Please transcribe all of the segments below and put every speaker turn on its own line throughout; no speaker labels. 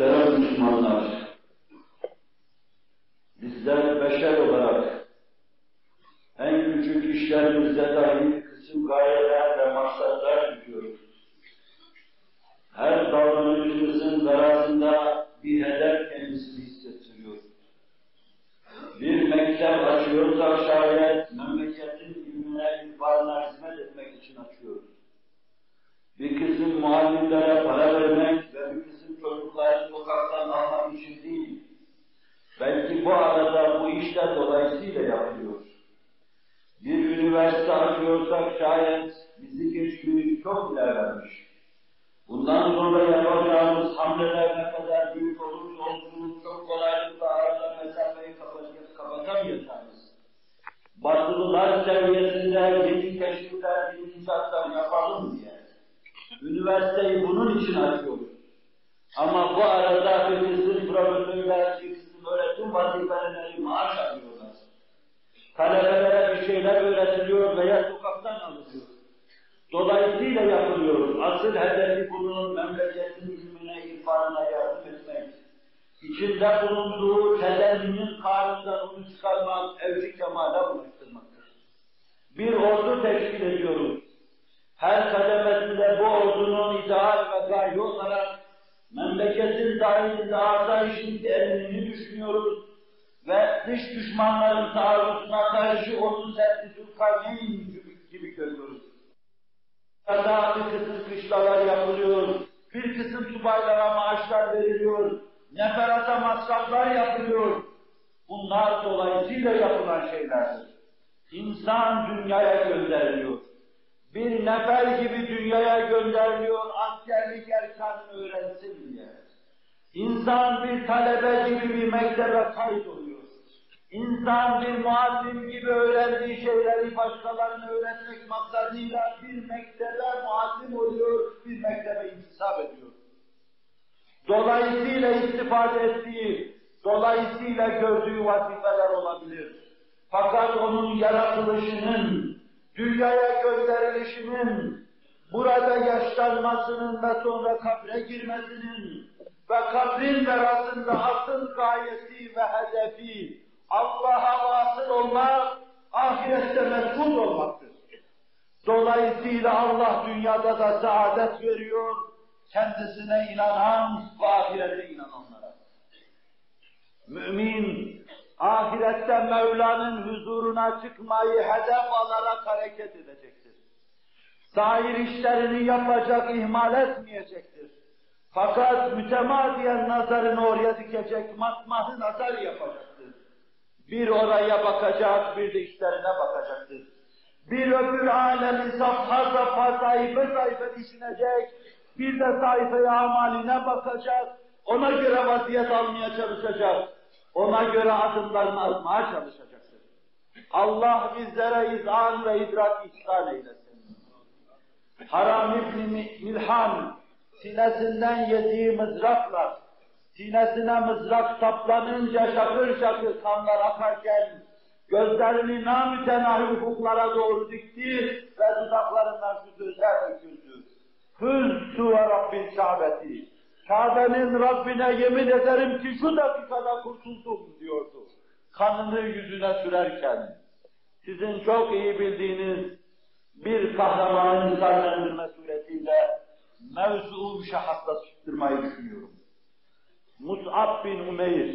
Muhterem Müslümanlar, bizler beşer olarak en küçük işlerimizde dahi bir kısım gayeler ve maksatlar tutuyoruz. Her davranışımızın zararında bir hedef kendisini hissettiriyor. Bir mektep açıyorsak şayet memleketin ilmine, irfanına hizmet etmek için açıyoruz. Bir kısım muallimlere para vermek ve bir kısım çocukları sokaktan almak için değil. Belki bu arada bu işler dolayısıyla yapılıyor. Bir üniversite açıyorsak şayet bizi geçtiği çok ilerlemiş. Bundan sonra yapacağımız hamleler ne kadar büyük olursa olsun çok kolaylıkla arada mesafeyi kapatamayacağız. Batılılar seviyesinde yeni keşifler, yeni icatlar yapalım diye. Üniversiteyi bunun için açıyoruz. Ama bu arada bir kısım profesörler, bir kısım öğretim vazifeleri maaş alıyorlar. Talebelere bir şeyler öğretiliyor veya sokaktan alınıyor. Dolayısıyla yapılıyor. Asıl hedefi bunun memleketin ilmine, irfanına yardım etmek. İçinde bulunduğu tedenninin karnından onu çıkarmak, evci kemale ulaştırmaktır. Bir ordu teşkil ediyoruz. Her kademesinde bu ordunun ideal ve gaye olarak memleketin dahilinde asayişin teminini düşünüyoruz ve dış düşmanların taarruzuna karşı onun Zertüzül Kavneyn gibi görüyoruz. Burada bir kısım kışlalar yapılıyor, bir kısım subaylara maaşlar veriliyor, neferata masraflar yapılıyor. Bunlar dolayısıyla yapılan şeylerdir. İnsan dünyaya gönderiliyor. Bir nefer gibi dünyaya gönderiliyor, askerlik erkanını öğrensin diye. İnsan bir talebe gibi bir mektebe kaydoluyor. İnsan bir muallim gibi öğrendiği şeyleri başkalarına öğretmek maksadıyla bir mektebe muallim oluyor, bir mektebe intisap ediyor. Dolayısıyla istifade ettiği, dolayısıyla gördüğü vazifeler olabilir. Fakat onun yaratılışının, dünyaya gönderilişinin, burada yaşlanmasının ve sonra kabre girmesinin ve kabrin verasında asıl gayesi ve hedefi Allah'a vasıl olmak, ahirette mesut olmaktır. Dolayısıyla Allah dünyada da saadet veriyor, kendisine inanan ve ahirete inananlara. Mümin, ahirette Mevla'nın huzuruna çıkmayı hedef alarak hareket edecektir. Sair işlerini yapacak, ihmal etmeyecektir. Fakat mütemadiyen nazarını oraya dikecek, matmahı nazar yapacaktır. Bir oraya bakacak, bir de işlerine bakacaktır. Bir öbür alemi safha sayfa düşünecek, bir de sayfaya amaline bakacak, ona göre vaziyet almaya çalışacak. Ona göre adımlarını atmaya çalışacaktır. Allah bizlere izan ve idrak ihsan eylesin. Haram İbn-i Milhan sinesinden yediği mızrakla, sinesine mızrak saplanınca şakır şakır kanlar akarken gözlerini namütenahi ufuklara doğru dikti ve dudaklarından şu sözler döküldü. Hüzzü ve Rabbil Kâbeti. Kabe'nin Rabbine yemin ederim ki şu dakikada kurtuldum diyordu. Kanını yüzüne sürerken, sizin çok iyi bildiğiniz bir kahramanın canlandırma suretiyle mevzuu şahasta çıktırmayı düşünüyorum. Mus'ab bin Umeyr,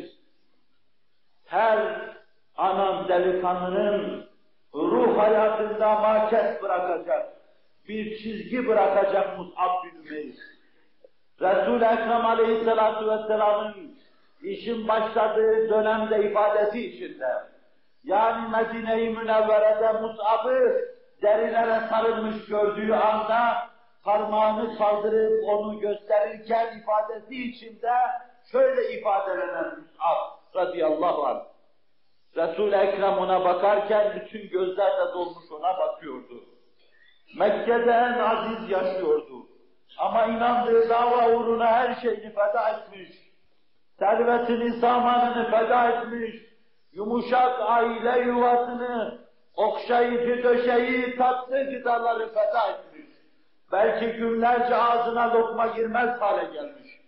her anam delikanlının ruh hayatında maket bırakacak, bir çizgi bırakacak Mus'ab bin Umeyr. Resul-i Ekrem Aleyhisselatü Vesselam'ın işin başladığı dönemde ifadesi içinde, yani Medine-i Münevvere'de Mus'ab'ı derilere sarılmış gördüğü anda parmağını kaldırıp onu gösterirken ifadesi içinde şöyle ifadelenen Mus'ab radıyallahu anh. Resul-i Ekrem ona bakarken bütün gözler de dolmuş ona bakıyordu. Mekke'de en aziz yaşıyordu. Ama inandığı dava uğruna her şeyini feda etmiş, servetini, samanını feda etmiş, yumuşak aile yuvasını, okşayıcı döşeği, tatlı gıdaları feda etmiş. Belki günlerce ağzına lokma girmez hale gelmiş.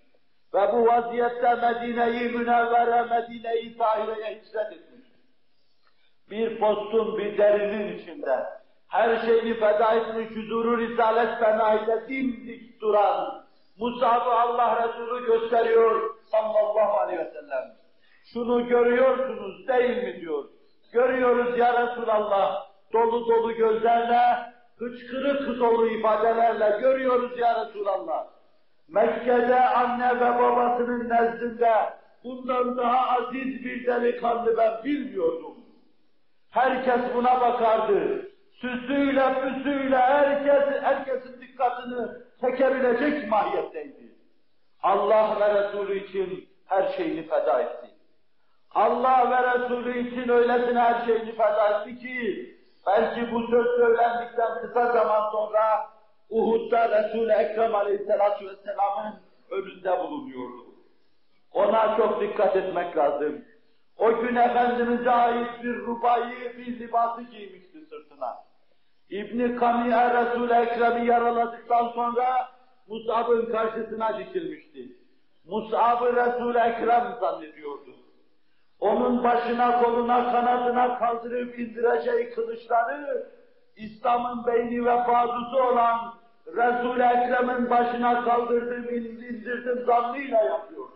ve bu vaziyette Medine-i Münevvere, Medine-i Tahire'ye hicret etmiş. Bir postun, bir derinin içinde her şeyini feda etmiş, huzuru Risalet Fenahi'de dimdik duran Mus'ab'ı Allah Resulü gösteriyor sallallahu aleyhi ve sellem. Şunu görüyorsunuz değil mi diyor. Görüyoruz ya Resulallah, dolu dolu gözlerle, hıçkırık dolu ifadelerle görüyoruz ya Resulallah. Mekke'de anne ve babasının nezdinde bundan daha aziz bir delikanlı ben bilmiyordum. Herkes buna bakardı. Süsüyle, püsüyle herkesin dikkatini çekebilecek mahiyetteydi. Allah ve Resulü için her şeyini feda etti. Allah ve Resulü için öylesine her şeyini feda etti ki, belki bu söz söylendikten kısa zaman sonra Uhud'da Resul-i Ekrem Aleyhisselatü Vesselam'ın önünde bulunuyordu. Ona çok dikkat etmek lazım. O gün Efendimiz'e ait bir rubayı, bir libası giymişti sırtına. İbn-i Kami'e Resul-i Ekrem'i yaraladıktan sonra Mus'ab'ın karşısına dikilmişti. Mus'ab'ı Resul-i Ekrem zannediyordu. Onun başına, koluna, kanadına kaldırıp indireceği kılıçları İslam'ın beyni ve bazusu olan Resul-i Ekrem'in başına kaldırdım, indirdim zannıyla yapıyordu.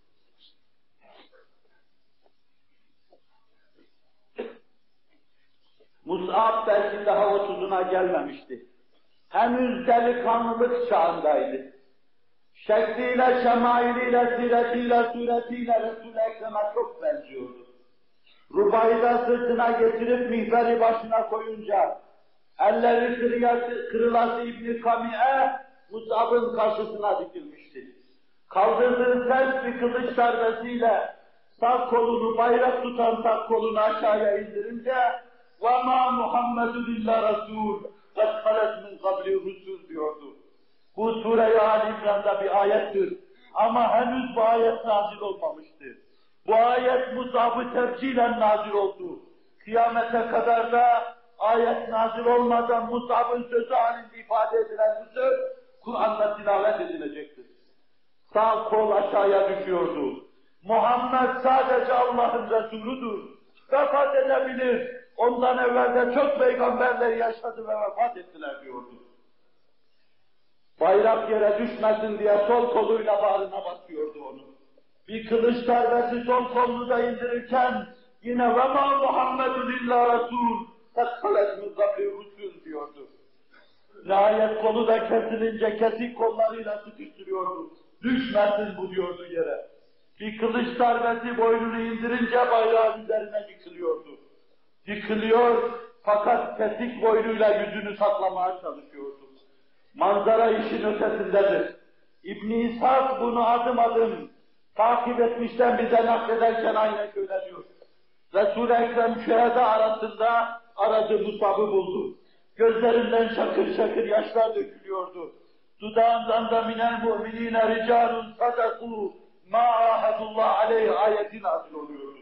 Mus'ab belki daha 30'una gelmemişti. Henüz delikanlılık çağındaydı. Şekliyle, şemailiyle, siretiyle, suretiyle Resul-i Ekrem'e çok benziyordu. Rubayı da sırtına getirip mihveri başına koyunca, elleri kırılası İbn-i Kami'e Mus'ab'ın karşısına dikilmişti. Kaldırdığı sert bir kılıç darbesiyle sağ kolunu, bayrak tutan sağ kolunu aşağıya indirince وَمَا مُحَمَّدٌ اِلَّا رَسُولٌ قَدْ خَلَتْ مِنْ قَبْلِ الرُّسُولُ diyordu. Bu Sure-i Ali İmran'da bir ayettir. Ama henüz bu ayet nazil olmamıştı. Bu ayet Mus'ab'ı tefsilen nazil oldu. Kıyamete kadar da ayet nazil olmadan Mus'ab'ın sözü halinde ifade edilen bu söz Kur'an'da tilavet edilecektir. Sağ kol aşağıya düşüyordu. Muhammed sadece Allah'ın Resuludur. Vefat edebilir. Ondan evvel de çok peygamberler yaşadı ve vefat ettiler diyordu. Bayrak yere düşmesin diye sol koluyla bağrına basıyordu onu. Bir kılıç darbesi sol kolunu da indirirken yine وَمَا مُحَمَّدٌ اِلَّا رَسُولٌ تَقَّلَتْ مِنْ قَبْلِ الرُّسُولُ diyordu. Nihayet kolu da kesilince kesik kollarıyla sıkıştırıyordu. Düşmesin bu diyordu yere. Bir kılıç darbesi boynunu indirince bayrağın üzerine yıkılıyordu. Yıkılıyor fakat kesik boynuyla yüzünü saklamaya çalışıyordu. Manzara işin ötesindedir. İbn-i İshak bunu adım adım takip etmişten bize naklederken aynen şöyle diyor. Resul-i Ekrem şüheda arasında aradı, Mus'ab'ı buldu. Gözlerinden şakır şakır yaşlar dökülüyordu. Dudağından da minel mu'minine ricalun sadakû ma ahadullah aleyh ayeti nazil oluyordu.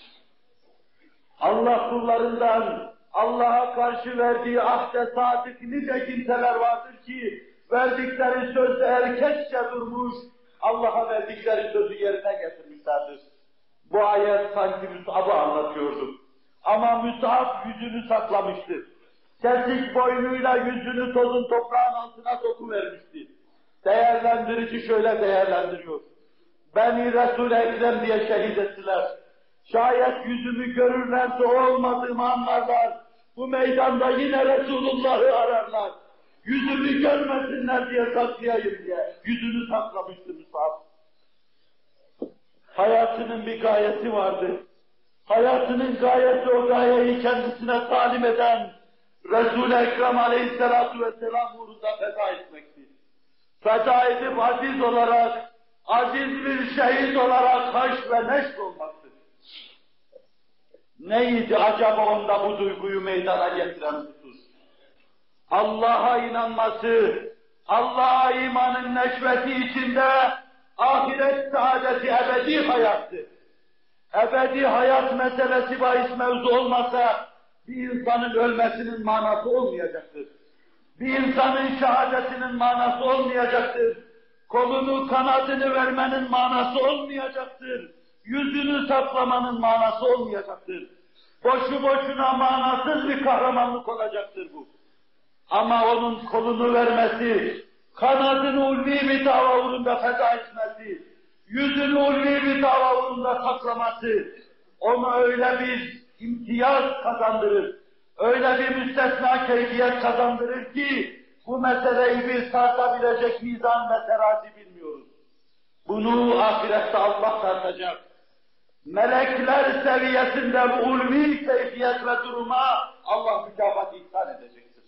Allah kullarından Allah'a karşı verdiği ahde sadık nice kimseler vardır ki verdikleri sözde erkekçe durmuş, Allah'a verdikleri sözü yerine getirmişlerdir. Bu ayet sanki Mus'ab'ı anlatıyordu. Ama Mus'ab yüzünü saklamıştı. Kesik boynuyla yüzünü tozun toprağın altına sokuvermişti. Değerlendirici şöyle değerlendiriyor. Beni Resul-i Ekrem diye şehit ettiler. Şayet yüzümü görürlerse olmadığımı anlarlar. Bu meydanda yine Resulullah'ı ararlar. Yüzümü görmesinler diye saklayayım diye. Yüzünü saklamıştı Mus'ab. Hayatının bir gayesi vardı. Hayatının gayesi o gayeyi kendisine talim eden Resul-i Ekrem Aleyhisselatü Vesselam uğrunda feda etmekti. Feda edip aziz olarak, aziz bir şehit olarak haş ve neşr olmaktır. Neydi acaba onda bu duyguyu meydana getiren husus? Allah'a inanması, Allah'a imanın neşveti içinde ahiret saadeti ebedi hayattı. Ebedi hayat meselesi bahis mevzu olmasa bir insanın ölmesinin manası olmayacaktır. Bir insanın şehadetinin manası olmayacaktır. kolunu, kanadını vermenin manası olmayacaktır. Yüzünü saklamanın manası olmayacaktır. Boşu boşuna manasız bir kahramanlık olacaktır bu. Ama onun kolunu vermesi, kanadını ulvi bir dava uğrunda feda etmesi, yüzünü ulvi bir dava uğrunda saklaması, ona öyle bir imtiyaz kazandırır, öyle bir müstesna keyfiyet kazandırır ki, bu meseleyi bir tartabilecek mizan ve terazi bilmiyoruz. Bunu ahirette Allah tartacak. Melekler seviyesinde bu ulvi keyfiyet ve duruma Allah mükafat ihsan edecektir.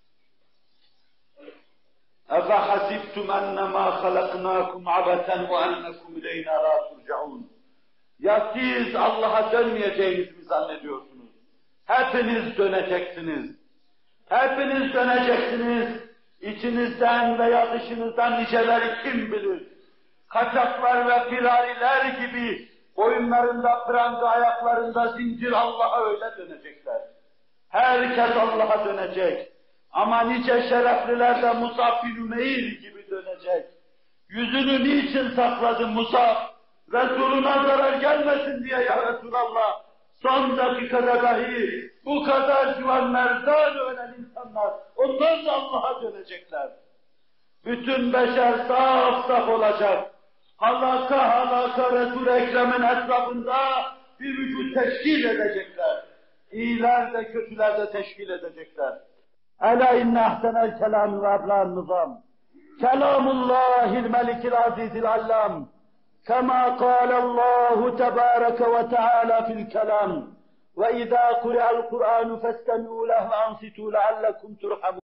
اَفَحَسِبْتُمْ اَنَّمَا خَلَقْنَاكُمْ عَبَثًا وَاَنَّكُمْ اِلَيْنَا لَا تُرْجَعُونَ. Ya siz Allah'a dönmeyeceğinizi mi zannediyorsunuz? Hepiniz döneceksiniz. Hepiniz döneceksiniz. İçinizden veya dışınızdan niceleri kim bilir? Kaçaklar ve firariler gibi boyunlarında pranga, ayaklarında zincir Allah'a öyle dönecekler. Herkes Allah'a dönecek. Ama nice şerefliler de Musab bin Ümeyr gibi dönecek. Yüzünü niçin sakladın Musab? Resuluna zarar gelmesin diye ya Resulallah. Son dakikada dahi bu kadar civanlardan ölen insanlar, onlar da Allah'a dönecekler. Bütün beşer saf saf olacak. Halaka Resul-i Ekrem'in etrafında bir vücut teşkil edecekler. İyiler de kötüler de teşkil edecekler. Ela inne ahsenel kelam ve ebla'n nizam. Kelamullahil melikil azizil allam. Kema kâlallahu tebâreke ve teâlâ fil kelam. Ve izâ kure'al Kur'ânu festemi'û lehu ve ansitû leallekum turhamun.